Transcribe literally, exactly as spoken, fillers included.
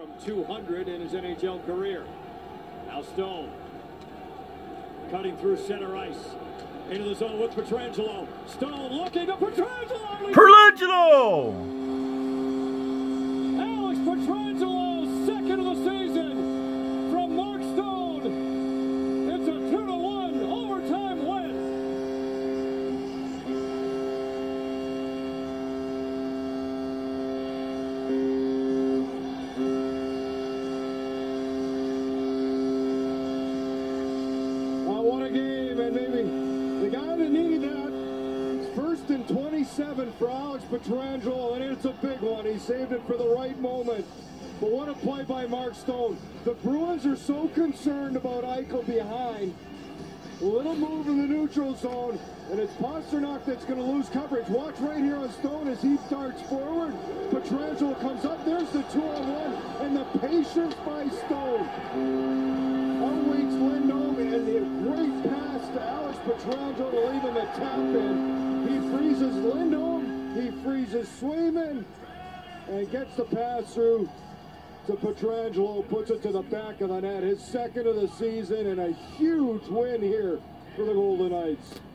around two hundred in his N H L career. Now Stone cutting through center ice into the zone with Pietrangelo. Stone looking to Pietrangelo. Pietrangelo! Alex Pietrangelo, second of the season from Mark Stone. It's a two to one overtime win. Oh, what a game, and maybe the guy that needed that. It's first and twenty-seven for Alex Pietrangelo, and it's a big one. He saved it for the right moment. But what a play by Mark Stone. The Bruins are so concerned about Eichel behind. A little move in the neutral zone, and it's Pasternak that's going to lose coverage. Watch right here on Stone as he darts forward. Pietrangelo comes up. There's the two-on-one, and the patience by Stone. Outwaits Lindholm, and the great pass to Alex Pietrangelo to leave him a tap in. He freezes Lindholm, he freezes Swayman, and gets the pass through to Pietrangelo, puts it to the back of the net. His second of the season, and a huge win here for the Golden Knights.